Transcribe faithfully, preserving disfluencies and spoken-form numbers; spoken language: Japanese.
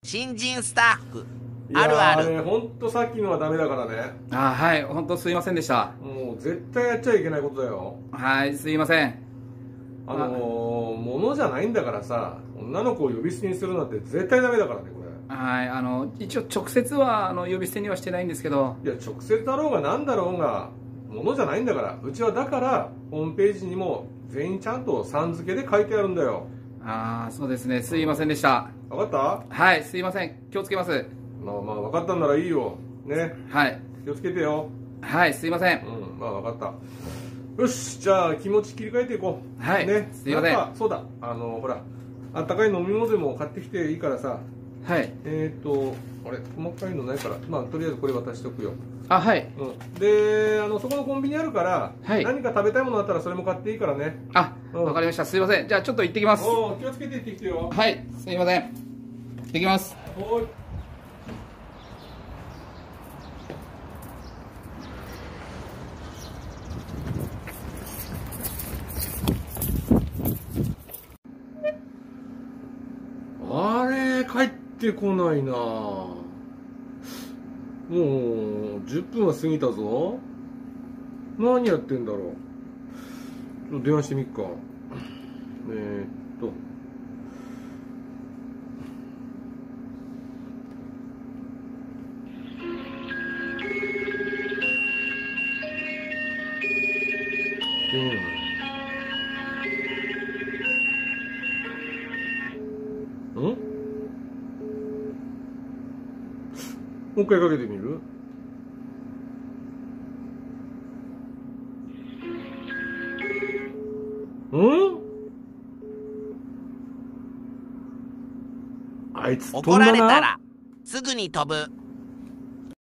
新人スタッフ。 いやあるあーね、 る。 ほんとさっきのはダメだからね。 あ、はい、本当すいませんでした。 もう絶対やっちゃいけないことだよ。 はい、すいません。 あのー、物じゃないんだからさ、女の子を呼び捨てにするなんて絶対ダメだからね、これ。 はい、あの一応直接はあの呼び捨てにはしてないんですけど。 いや、直接だろうが何だろうが、物じゃないんだから。うちはだから、ホームページにも全員ちゃんとさん付けで書いてあるんだよ。 ああ、そうですね、すいませんでした。 分かった？ はい、すいません、気をつけます。 まあまあ、分かったんならいいよ。ね。 はい、 気をつけてよ。 はい、すいません。 うん、まあ分かった。よし、じゃあ気持ち切り替えていこう。 はいね。 すいません。 なんかそうだ、あの、ほら、あったかい飲み物でも買ってきていいからさ。 はい。 えっ、ー、と、あれ、細かいのないから、まあ、とりあえずこれ渡しておくよ。 あ、はい。 うん。で、あの、そこのコンビニあるから、 はい、 何か食べたいものあったらそれも買っていいからね。 あ、 うん、 わかりました。すいません。じゃあちょっと行ってきます。 おー、気をつけて行ってきてよ。 はい、すいません。行ってきます。 おい。あれ、帰ってこないな。もうじゅっぷんは過ぎたぞ。何やってんだろう。ちょっと電話してみっか。えー、っと出ない。ん？もう一回かけてみる？ん？あいつ飛ん怒らだな。 れたらすぐに飛ぶ。